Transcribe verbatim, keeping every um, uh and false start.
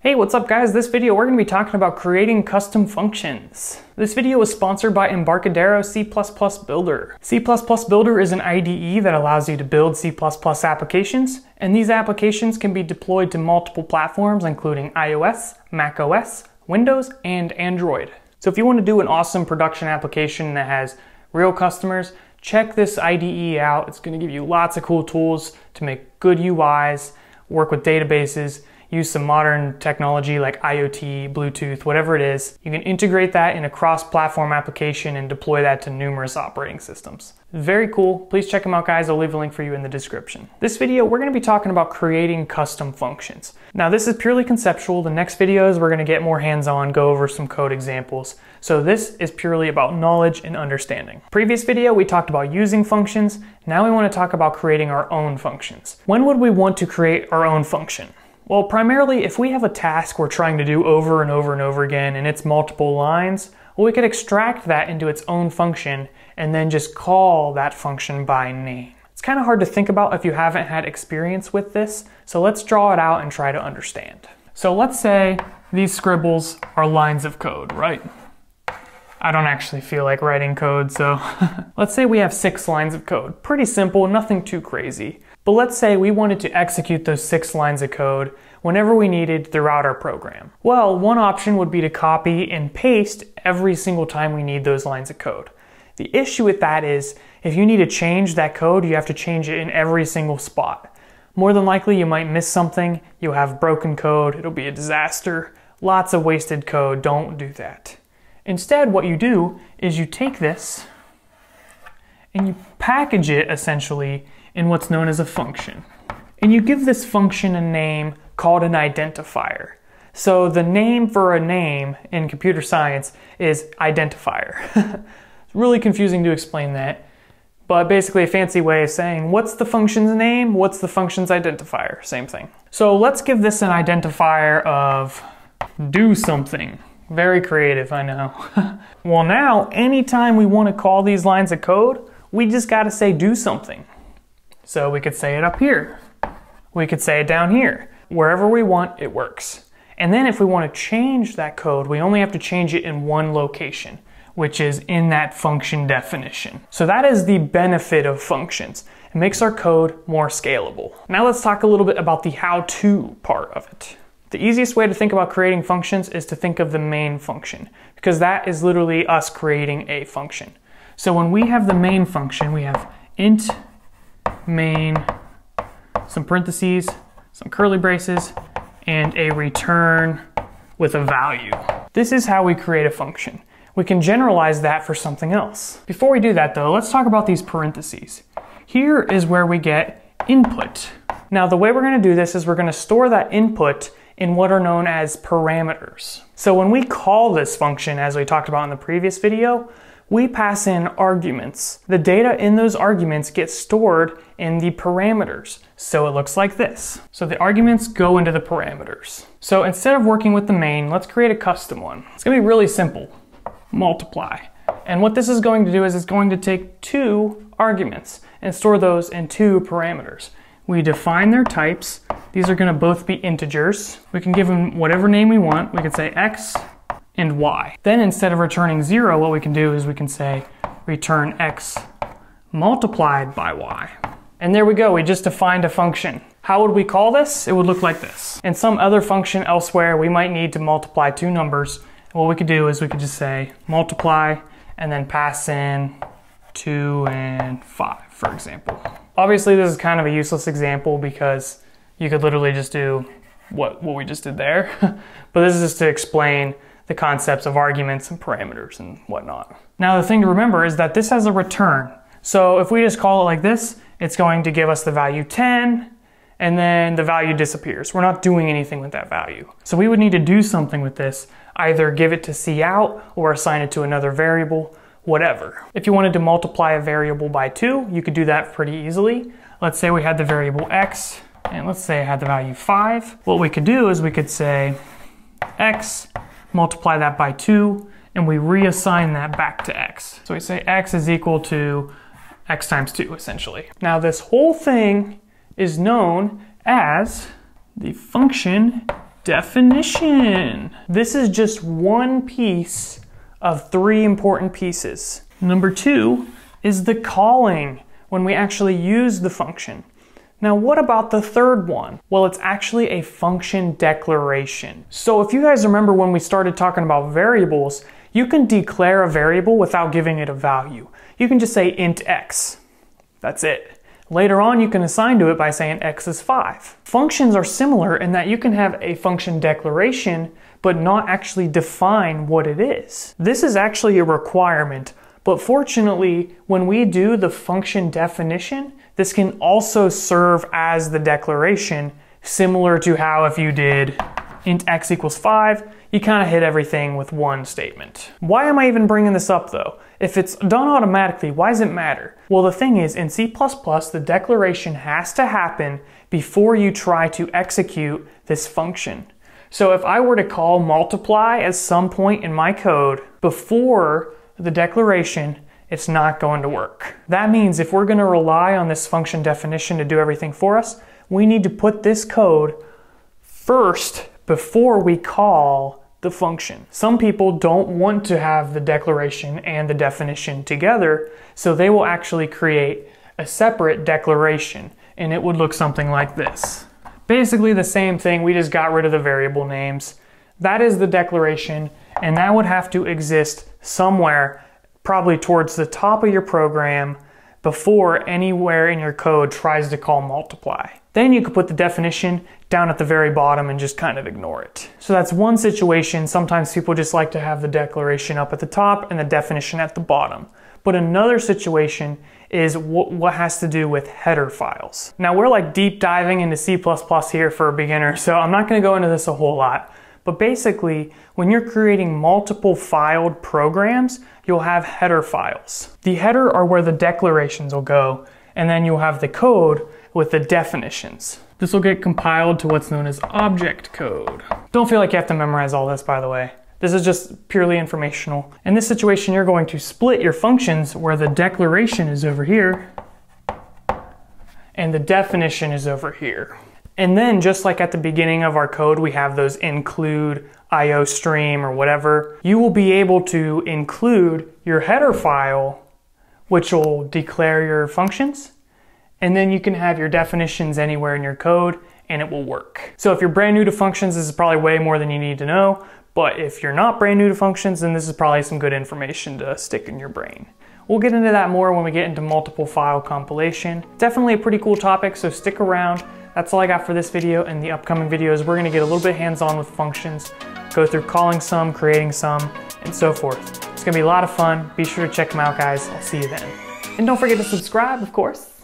Hey, what's up guys? This video we're going to be talking about creating custom functions. This video is sponsored by Embarcadero C plus plus Builder. C plus plus Builder is an I D E that allows you to build C plus plus applications, and these applications can be deployed to multiple platforms including iOS, macOS, Windows, and Android. So if you want to do an awesome production application that has real customers, check this I D E out. It's going to give you lots of cool tools to make good U Is, work with databases, use some modern technology like IoT, Bluetooth, whatever it is. You can integrate that in a cross-platform application and deploy that to numerous operating systems. Very cool. Please check them out, guys. I'll leave a link for you in the description. This video, we're going to be talking about creating custom functions. Now, this is purely conceptual. The next videos, we're going to get more hands-on, go over some code examples. So this is purely about knowledge and understanding. Previous video, we talked about using functions. Now we want to talk about creating our own functions. When would we want to create our own function? Well, primarily if we have a task we're trying to do over and over and over again and it's multiple lines, well, we could extract that into its own function and then just call that function by name. It's kind of hard to think about if you haven't had experience with this, so let's draw it out and try to understand. So let's say these scribbles are lines of code, right? I don't actually feel like writing code, so let's say we have six lines of code. Pretty simple, nothing too crazy. But let's say we wanted to execute those six lines of code whenever we needed throughout our program. Well, one option would be to copy and paste every single time we need those lines of code. The issue with that is if you need to change that code, you have to change it in every single spot. More than likely, you might miss something, you'll have broken code, it'll be a disaster, lots of wasted code. Don't do that. Instead, what you do is you take this and you package it essentially in what's known as a function. And you give this function a name called an identifier. So the name for a name in computer science is identifier. It's really confusing to explain that, but basically a fancy way of saying what's the function's name, what's the function's identifier, same thing. So let's give this an identifier of do something. Very creative, I know. Well, now anytime we want to call these lines of code, we just got to say do something. So we could say it up here. We could say it down here. Wherever we want, it works. And then if we want to change that code, we only have to change it in one location, which is in that function definition. So that is the benefit of functions. It makes our code more scalable. Now let's talk a little bit about the how-to part of it. The easiest way to think about creating functions is to think of the main function, because that is literally us creating a function. So when we have the main function, we have int main, some parentheses, some curly braces, and a return with a value. This is how we create a function. We can generalize that for something else. Before we do that though, let's talk about these parentheses. Here is where we get input. Now the way we're going to do this is we're going to store that input in what are known as parameters. So when we call this function, as we talked about in the previous video, we pass in arguments. The data in those arguments get stored in the parameters. So it looks like this. So the arguments go into the parameters. So instead of working with the main, let's create a custom one. It's gonna be really simple. Multiply. And what this is going to do is it's going to take two arguments and store those in two parameters. We define their types. These are gonna both be integers. We can give them whatever name we want. We could say x and y. Then instead of returning zero, what we can do is we can say return x multiplied by y. And there we go, we just defined a function. How would we call this? It would look like this. In some other function elsewhere, we might need to multiply two numbers. And what we could do is we could just say multiply and then pass in two and five, for example. Obviously, this is kind of a useless example because you could literally just do what, what we just did there. But this is just to explain the concepts of arguments and parameters and whatnot. Now the thing to remember is that this has a return. So if we just call it like this, it's going to give us the value ten, and then the value disappears. We're not doing anything with that value. So we would need to do something with this, either give it to cout or assign it to another variable, whatever. If you wanted to multiply a variable by two, you could do that pretty easily. Let's say we had the variable x, and let's say I had the value five. What we could do is we could say x, multiply that by two, and we reassign that back to x. So we say x is equal to x times two, essentially. Now this whole thing is known as the function definition. This is just one piece of three important pieces. Number two is the calling, when we actually use the function. Now, what about the third one? Well, it's actually a function declaration. So if you guys remember when we started talking about variables, you can declare a variable without giving it a value. You can just say int x. That's it. Later on, you can assign to it by saying x is five. Functions are similar in that you can have a function declaration, but not actually define what it is. This is actually a requirement, but fortunately, when we do the function definition, this can also serve as the declaration, similar to how if you did int x equals five, you kind of hit everything with one statement. Why am I even bringing this up though? If it's done automatically, why does it matter? Well, the thing is, in C plus plus, the declaration has to happen before you try to execute this function. So if I were to call multiply at some point in my code before the declaration, it's not going to work. That means if we're going to rely on this function definition to do everything for us, we need to put this code first before we call the function. Some people don't want to have the declaration and the definition together, so they will actually create a separate declaration, and it would look something like this. Basically the same thing, we just got rid of the variable names. That is the declaration, and that would have to exist somewhere, probably towards the top of your program, before anywhere in your code tries to call multiply. Then you could put the definition down at the very bottom and just kind of ignore it. So that's one situation. Sometimes people just like to have the declaration up at the top and the definition at the bottom. But another situation is what, what has to do with header files. Now we're like deep diving into C plus plus here for a beginner, so I'm not gonna go into this a whole lot. But basically, when you're creating multiple filed programs, you'll have header files. The header are where the declarations will go, and then you'll have the code with the definitions. This will get compiled to what's known as object code. Don't feel like you have to memorize all this, by the way. This is just purely informational. In this situation, you're going to split your functions where the declaration is over here and the definition is over here. And then just like at the beginning of our code, we have those include I O stream or whatever, you will be able to include your header file, which will declare your functions. And then you can have your definitions anywhere in your code and it will work. So if you're brand new to functions, this is probably way more than you need to know. But if you're not brand new to functions, then this is probably some good information to stick in your brain. We'll get into that more when we get into multiple file compilation. Definitely a pretty cool topic, so stick around. That's all I got for this video. In the upcoming videos, we're gonna get a little bit hands-on with functions, go through calling some, creating some, and so forth. It's gonna be a lot of fun. Be sure to check them out, guys. I'll see you then. And don't forget to subscribe, of course.